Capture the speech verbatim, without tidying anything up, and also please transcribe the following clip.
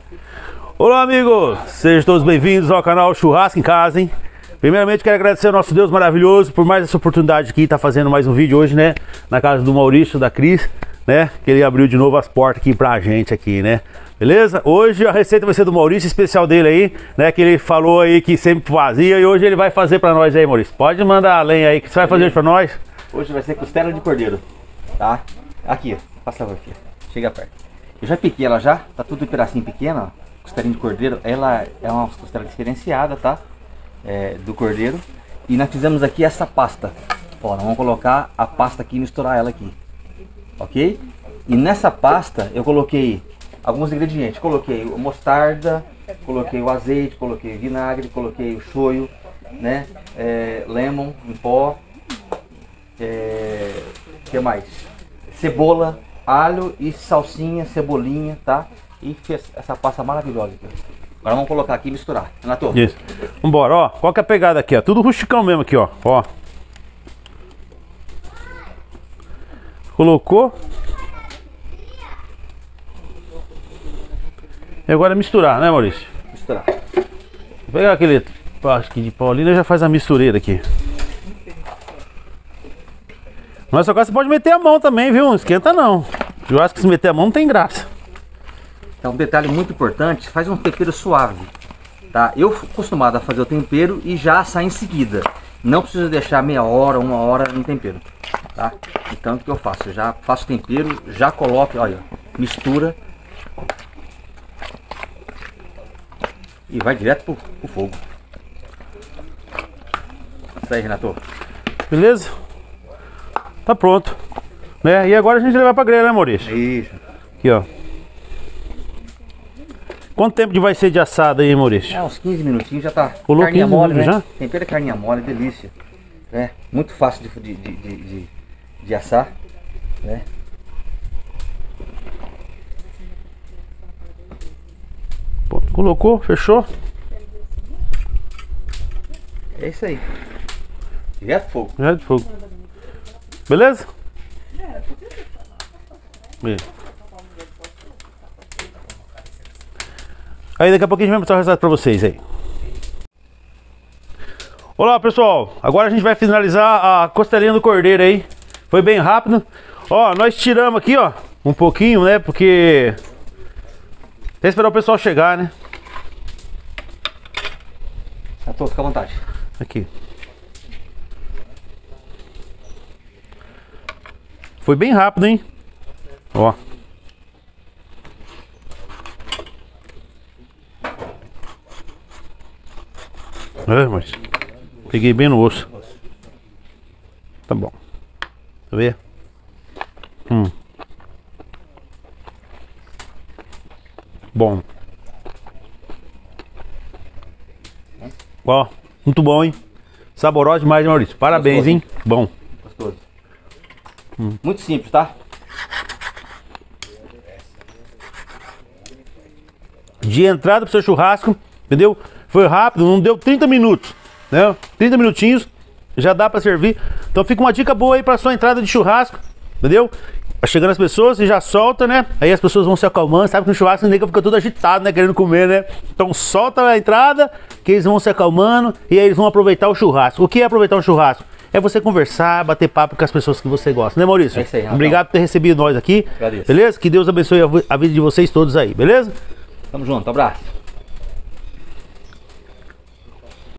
Olá, amigos! Sejam todos bem-vindos ao canal Churrasco em Casa, hein? Primeiramente, quero agradecer ao nosso Deus maravilhoso por mais essa oportunidade aqui, tá fazendo mais um vídeo hoje, né? Na casa do Maurício, da Cris, né? Que ele abriu de novo as portas aqui pra gente aqui, né? Beleza? Hoje a receita vai ser do Maurício, especial dele aí, né? Que ele falou aí que sempre fazia e hoje ele vai fazer pra nós aí, Maurício. Pode mandar a lenha aí, que você vai fazer hoje pra nós? Hoje vai ser costela de cordeiro, tá? Aqui, ó. Passa a aqui. Chega perto. Eu já piquei ela já, tá tudo em pedacinho pequeno, ó. Costelinha de cordeiro, ela é uma costela diferenciada, tá? É, do cordeiro. E nós fizemos aqui essa pasta. Ó, nós vamos colocar a pasta aqui e misturar ela aqui. Ok? E nessa pasta eu coloquei alguns ingredientes. Coloquei o mostarda, coloquei o azeite, coloquei o vinagre, coloquei o shoyu, né? É, lemon em pó. É, que mais? Cebola, alho e salsinha, cebolinha, tá? E fez essa pasta maravilhosa aqui. Agora vamos colocar aqui e misturar. Renato? Isso. Vambora, ó. Qual que é a pegada aqui, ó? Tudo rusticão mesmo aqui, ó. Ó. Colocou. E agora é misturar, né, Maurício? Misturar. Vou pegar aquele plástico de Paulina e já faz a mistureira aqui. Mas só que você pode meter a mão também, viu? Não esquenta não. Eu acho que se meter a mão não tem graça. Então, um detalhe muito importante, faz um tempero suave, tá? Eu fui acostumado a fazer o tempero e já assar em seguida. Não precisa deixar meia hora, uma hora no tempero, tá? Então, o que eu faço? Eu já faço o tempero, já coloco, olha, mistura. E vai direto pro, pro fogo. Isso aí, Renato. Beleza? Tá pronto. Né? E agora a gente levar pra grelha, né, Maurício? Isso. Aqui, ó. Quanto tempo de vai ser de assado aí, Maurício? É, uns quinze minutinhos já tá. Colou Carninha quinze mole, né? já? Tempero é carninha mole, delícia. É, muito fácil de, de, de, de, de assar, né? Pô, colocou, fechou? É isso aí. Direto fogo. Já de fogo. Beleza? Beleza. Aí daqui a pouquinho a gente vai mostrar o resultado pra vocês aí. Olá, pessoal, agora a gente vai finalizar a costelinha do cordeiro aí. Foi bem rápido. Ó, nós tiramos aqui, ó, um pouquinho, né, porque até esperar o pessoal chegar, né. Já tô, fica à vontade. Aqui. Foi bem rápido, hein. Ó. É, mas peguei bem no osso. Tá bom. Tá vendo? Hum. Bom. Ó, muito bom, hein? Saboroso demais, Maurício. Parabéns, Gostoso, hein? Bom. Gostoso. Hum. Muito simples, tá? De entrada pro seu churrasco, entendeu? Foi rápido, não deu trinta minutos, né? trinta minutinhos, já dá pra servir. Então fica uma dica boa aí pra sua entrada de churrasco, entendeu? Chegando as pessoas, você já solta, né? Aí as pessoas vão se acalmando, sabe que no churrasco o nego fica todo agitado, né? Querendo comer, né? Então solta a entrada, que eles vão se acalmando e aí eles vão aproveitar o churrasco. O que é aproveitar o churrasco? É você conversar, bater papo com as pessoas que você gosta, né, Maurício? É isso aí, Rafael. Obrigado por ter recebido nós aqui. Agradeço. Beleza? Que Deus abençoe a vida de vocês todos aí, beleza? Tamo junto, abraço.